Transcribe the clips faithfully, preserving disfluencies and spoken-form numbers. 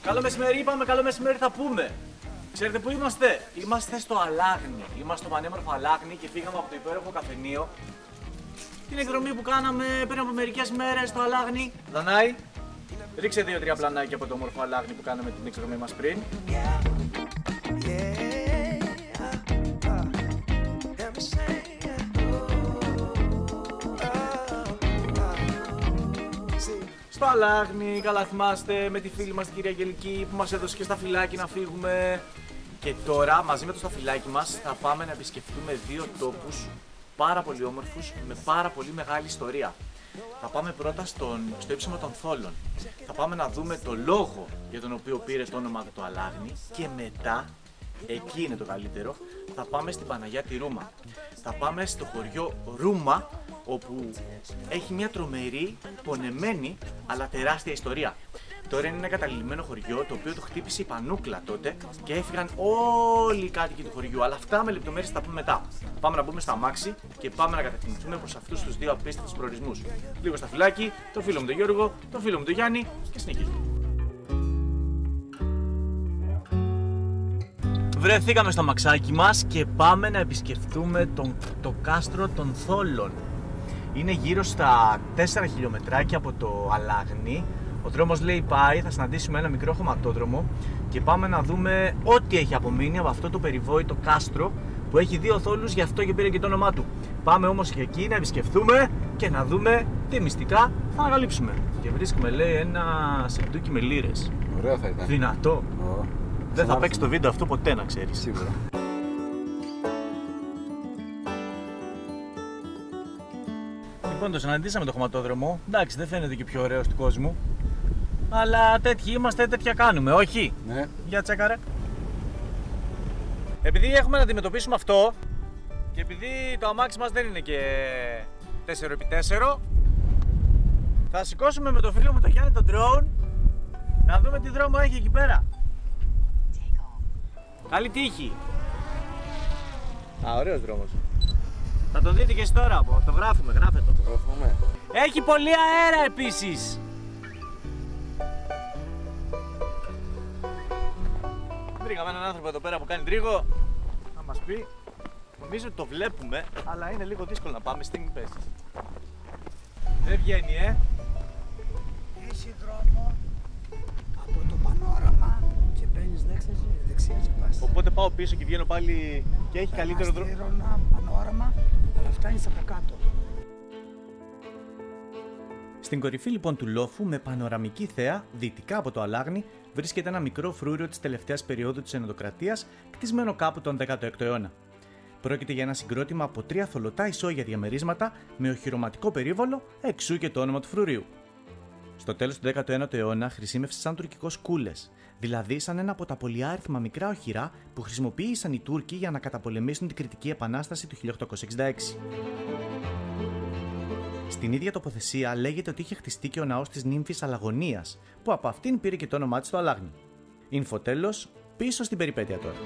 Καλό μεσημέρι, είπαμε, καλό μεσημέρι θα πούμε. Ξέρετε πού είμαστε? Είμαστε στο Αλάγνη. Είμαστε στο πανέμορφο Αλάγνη και φύγαμε από το υπέροχο καφενείο. Την εκδρομή που κάναμε πριν από μερικές μέρες στο Αλάγνη. Δανάη, ρίξε δύο-τρία πλανάκια από το όμορφο Αλάγνη που κάναμε την εκδρομή μας πριν. Στο Αλάγνη, καλά θυμάστε, με τη φίλη μας την κυρία Αγγελική που μας έδωσε και σταφυλάκι να φύγουμε. Και τώρα μαζί με το σταφυλάκι μας θα πάμε να επισκεφτούμε δύο τόπους πάρα πολύ όμορφους με πάρα πολύ μεγάλη ιστορία. Θα πάμε πρώτα στον, στο ύψωμα των Θόλων. Θα πάμε να δούμε το λόγο για τον οποίο πήρε το όνομα του το Αλάγνη και μετά, εκεί είναι το καλύτερο, θα πάμε στην Παναγιά τη Ρούμα. Θα πάμε στο χωριό Ρούμα, όπου έχει μια τρομερή, πονεμένη, αλλά τεράστια ιστορία. Τώρα είναι ένα καταλημμένο χωριό, το οποίο το χτύπησε η Πανούκλα τότε και έφυγαν όλοι οι κάτοικοι του χωριού. Αλλά αυτά με λεπτομέρειες θα τα πούμε μετά. Πάμε να μπούμε στα αμάξι και πάμε να κατευθυνθούμε προς αυτούς τους δύο απίστευτους προορισμούς. Λίγο στα φυλάκι, το φίλο μου τον Γιώργο, το φίλο μου τον Γιάννη και συνεχίζουμε. Βρεθήκαμε στο αμαξάκι μας και πάμε να επισκεφτούμε τον, το κάστρο των Θόλων. Είναι γύρω στα τέσσερα χιλιομετράκια από το Αλάγνη. Ο δρόμος λέει πάει, θα συναντήσουμε ένα μικρό χωματόδρομο και πάμε να δούμε ό,τι έχει απομείνει από αυτό το περιβόητο κάστρο που έχει δύο θόλους, γι' αυτό και πήρε και το όνομά του. Πάμε όμως και εκεί να επισκεφθούμε και να δούμε τι μυστικά θα ανακαλύψουμε. Και βρίσκουμε, λέει, ένα σεντούκι με λίρες. Ωραίο θα ήταν. Δυνατό. Oh. Δεν θα παίξει το βίντεο αυτό ποτέ, να ξέρεις. Σίγουρα. Λοιπόν, το συναντήσαμε το χωματόδρομο. Εντάξει, δεν φαίνεται και πιο ωραίος του κόσμου. Αλλά τέτοιοι είμαστε, τέτοια κάνουμε, όχι? Ναι. Για τσέκαρε. Επειδή έχουμε να αντιμετωπίσουμε αυτό και επειδή το αμάξι μας δεν είναι και τέσσερα επί τέσσερα, θα σηκώσουμε με το φίλο μου το Γιάννη τον drone να δούμε τι δρόμο έχει εκεί πέρα. Καλή τύχη. Α, ωραίος δρόμος. Θα το δείτε και εσείς τώρα, το γράφουμε, γράφετε το. Το γράφουμε. Έχει πολύ αέρα επίσης. Βρήκαμε έναν άνθρωπο εδώ πέρα που κάνει τρίγο. Να μας πει. Νομίζω ότι το βλέπουμε, αλλά είναι λίγο δύσκολο να πάμε στην πέση. Δεν βγαίνει, ε. Έχει δρόμο από το πανόραμα και παίρνεις δεξιά και πας. Οπότε πάω πίσω και βγαίνω πάλι και έχει καλύτερο δρόμο. Αστήρωνα, πανόραμα, αλλά φτάνεις από κάτω. Στην κορυφή λοιπόν του λόφου, με πανοραμική θέα, δυτικά από το Αλάγνη, βρίσκεται ένα μικρό φρούριο της τελευταίας περίοδου της Ενδοκρατίας, κτισμένο κάπου τον δέκατο έκτο αιώνα. Πρόκειται για ένα συγκρότημα από τρία θολωτά ισόγεια διαμερίσματα με οχυρωματικό περίβολο, εξού και το όνομα του φρουρίου. Στο τέλος του δέκατου ένατου αιώνα χρησιμεύσε σαν τουρκικός κούλες, δηλαδή σαν ένα από τα πολυάριθμα μικρά οχυρά που χρησιμοποίησαν οι Τούρκοι για να καταπολεμήσουν την Κρητική Επανάσταση του χίλια οκτακόσια εξήντα έξι. Στην ίδια τοποθεσία λέγεται ότι είχε χτιστεί και ο ναός της νύμφης Αλαγωνίας, που από αυτήν πήρε και το όνομά της στο Αλάγνη. Ινφο τέλος, πίσω στην περιπέτεια τώρα.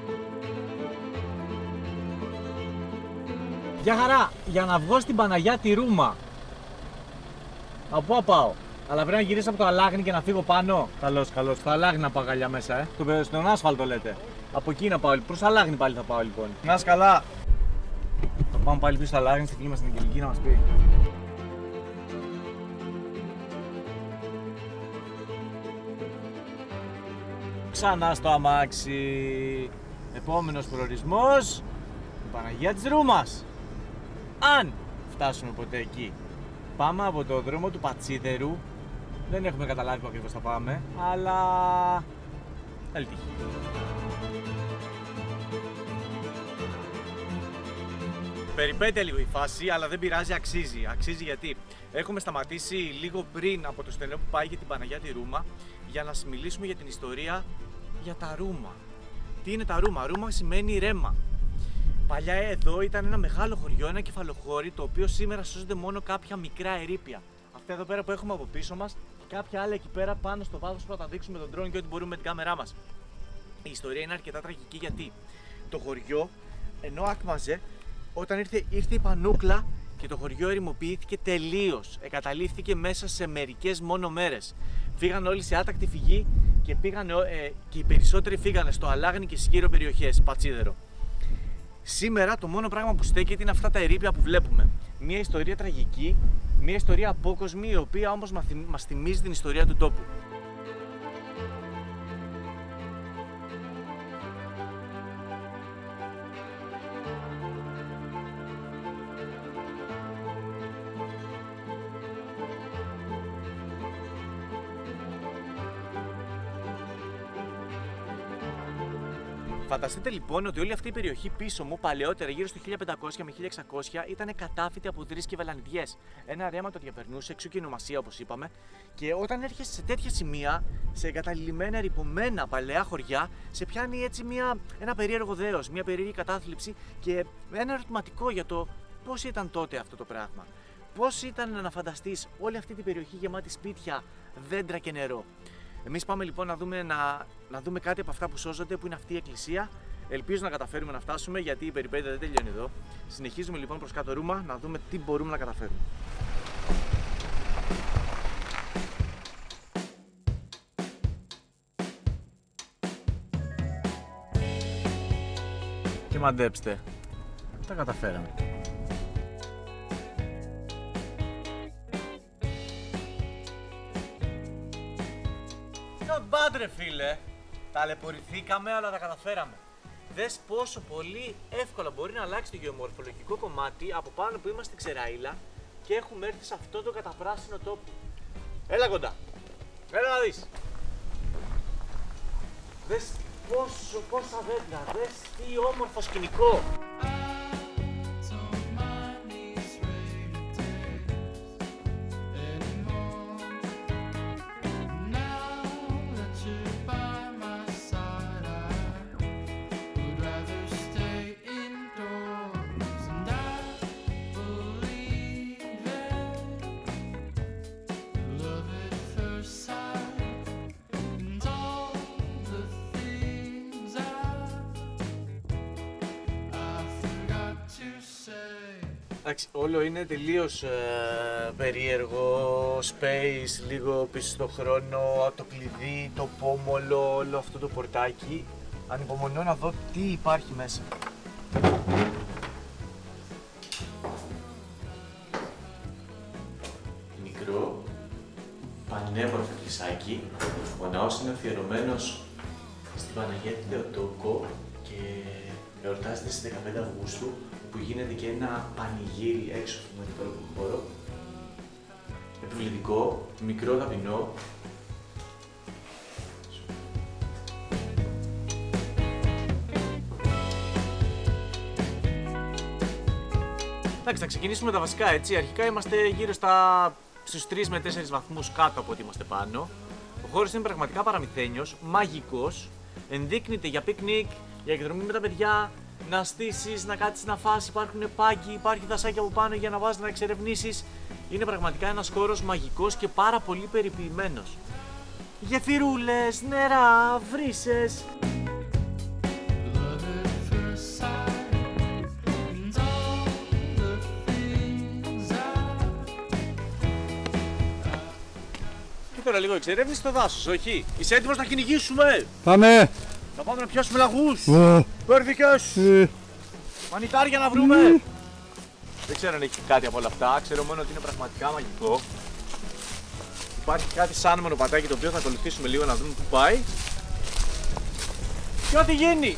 Γεια χαρά! Για να βγω στην Παναγιά τη Ρούμα. Από πού πάω? Αλλά πρέπει να γυρίσω από το Αλάγνη και να φύγω πάνω. Καλώς, καλώς. Στο Αλάγνη να πάω καλιά μέσα, ε. Το, στον άσφαλτο λέτε. Από εκεί να πάω, προς Αλάγνη πάλι θα πάω λοιπόν. Να είσαι καλά. Θα πάμε πάλι πίσω στο Αλάγνη, στη φίλη μας την Αγγελική να μας πει. Ξανά στο αμάξι. Επόμενος προορισμός, η Παναγία της Ρούμας. Αν φτάσουμε ποτέ εκεί. Πάμε από το δρόμο του Πατσίδερου. Δεν έχουμε καταλάβει που ακριβώς θα πάμε, αλλά καλή τύχη. Περιπέτεια λίγο η φάση, αλλά δεν πειράζει, αξίζει. Αξίζει γιατί έχουμε σταματήσει λίγο πριν από το στενό που πάει για την Παναγιά τη Ρούμα για να σας μιλήσουμε για την ιστορία για τα Ρούμα. Τι είναι τα Ρούμα? Ρούμα σημαίνει ρέμα. Παλιά εδώ ήταν ένα μεγάλο χωριό, ένα κεφαλοχώρι, το οποίο σήμερα σώζονται μόνο κάποια μικρά ερείπια. Αυτά εδώ πέρα που έχουμε από πίσω μας και κάποια άλλα εκεί πέρα πάνω στο βάθος που θα τα δείξουμε με τον drone και ό,τι μπορούμε με την κάμερά μας. Η ιστορία είναι αρκετά τραγική γιατί το χωριό, ενώ άκμαζε, όταν ήρθε, ήρθε η Πανούκλα και το χωριό ερημοποιήθηκε τελείως. Εγκαταλείφθηκε μέσα σε μερικές μόνο μέρες. Φύγαν όλοι σε άτακτη φυγή και, πήγαν, ε, και οι περισσότεροι φύγανε στο Αλάγνη και στις γύρω περιοχές, Πατσίδερο. Σήμερα το μόνο πράγμα που στέκεται είναι αυτά τα ερείπια που βλέπουμε. Μια ιστορία τραγική, μια ιστορία απόκοσμη, η οποία όμως μας θυμίζει την ιστορία του τόπου. Φανταστείτε λοιπόν ότι όλη αυτή η περιοχή πίσω μου, παλαιότερα γύρω στο χίλια πεντακόσια με χίλια εξακόσια, ήταν κατάφυτη από δρύς και βελανιδιές. Ένα ρέμα το διαπερνούσε, εξού και η ονομασία όπως είπαμε. Και όταν έρχεσαι σε τέτοια σημεία, σε εγκαταλειμμένα, ερειπωμένα παλαιά χωριά, σε πιάνει έτσι μια, ένα περίεργο δέος, μια περίεργη κατάθλιψη και ένα ερωτηματικό για το πώς ήταν τότε αυτό το πράγμα. Πώς ήταν να φανταστείς όλη αυτή την περιοχή γεμάτη σπίτια, δέντρα και νερό. Εμείς πάμε λοιπόν να δούμε, να, να δούμε κάτι από αυτά που σώζονται, που είναι αυτή η εκκλησία. Ελπίζω να καταφέρουμε να φτάσουμε, γιατί η περιπέτεια δεν τελειώνει εδώ. Συνεχίζουμε λοιπόν προς κάτω Ρούμα να δούμε τι μπορούμε να καταφέρουμε. Και μαντέψτε, τα καταφέραμε. Μπάντρε φίλε, ταλαιπωρηθήκαμε αλλά τα καταφέραμε. Δες πόσο πολύ εύκολα μπορεί να αλλάξει το γεωμορφολογικό κομμάτι από πάνω που είμαστε στην Ξεραΐλα και έχουμε έρθει σε αυτό το καταπράσινο τόπο. Έλα κοντά, έλα να δεις. Δες πόσο, πόσα δέντρα, δες τι όμορφο σκηνικό. Εντάξει, όλο είναι τελείως ε, περίεργο, space, λίγο πίσω στο χρόνο, το κλειδί, το πόμολο, όλο αυτό το πορτάκι. Ανυπομονώ να δω τι υπάρχει μέσα. Μικρό, πανέμορφο κλεισάκι. Ο ναός είναι αφιερωμένος στην Παναγία τη Θεοτόκο και εορτάζεται στις δεκαπέντε Αυγούστου, που γίνεται και ένα πανηγύρι έξω από τον υπόλοιπο χώρο. Επιβλητικό, μικρό, ταπεινό. Εντάξει, θα ξεκινήσουμε τα βασικά, έτσι. Αρχικά είμαστε γύρω στα, στους τρεις με τέσσερις βαθμούς κάτω από ό,τι είμαστε πάνω. Ο χώρος είναι πραγματικά παραμυθένιος, μαγικός. Ενδείκνυται για πικνίκ, για εκδρομή με τα παιδιά, να στήσεις, να κάτσεις να φας, υπάρχουν πάγκοι, υπάρχει δασάκι από πάνω για να βάζεις να εξερευνήσεις. Είναι πραγματικά ένας χώρος μαγικός και πάρα πολύ περιποιημένος. Γεφυρούλες, νερά, βρύσες. Και τώρα λίγο εξερεύνηση στο δάσος, όχι? Είσαι έτοιμος να κυνηγήσουμε? Πάμε! Θα πάμε να πιάσουμε λαγούς, Oh. πέρδικες, Uh. μανιτάρια να βρούμε. Mm. Δεν ξέρω αν έχει κάτι από όλα αυτά, ξέρω μόνο ότι είναι πραγματικά μαγικό. Υπάρχει κάτι σαν μονοπατάκι το οποίο θα ακολουθήσουμε λίγο να δούμε που πάει. Και ό,τι γίνει.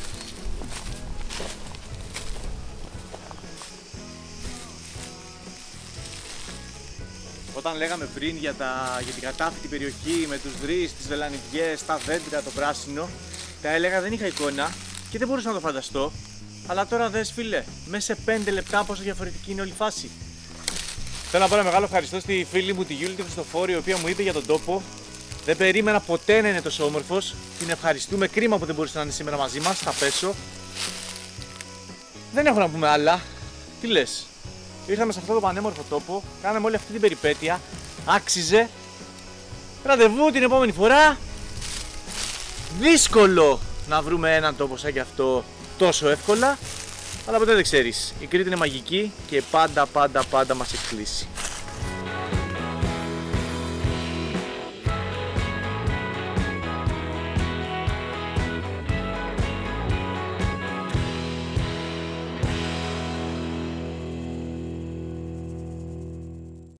Όταν λέγαμε πριν για, τα, για την κατάφυτη περιοχή με τους δρύς, τις βελανιδιές, τα δέντρα, το πράσινο, τα έλεγα, δεν είχα εικόνα και δεν μπορούσα να το φανταστώ. Αλλά τώρα δες φίλε, μέσα σε πέντε λεπτά πόσο διαφορετική είναι όλη η φάση. Θέλω να πω ένα μεγάλο ευχαριστώ στη φίλη μου τη Γιούλη τη Χριστοφόρη, η οποία μου είπε για τον τόπο. Δεν περίμενα ποτέ να είναι τόσο όμορφος. Την ευχαριστούμε, κρίμα που δεν μπορούσε να είναι σήμερα μαζί μας, θα πέσω. Δεν έχω να πούμε άλλα. Τι λες? Ήρθαμε σε αυτό το πανέμορφο τόπο, κάναμε όλη αυτή την περιπέτεια. Άξιζε. Ραντεβού την επόμενη φορά. Δύσκολο να βρούμε έναν τόπο σαν κι αυτό τόσο εύκολα. Αλλά ποτέ δεν ξέρεις. Η Κρήτη είναι μαγική και πάντα πάντα πάντα μας εκπλήσει.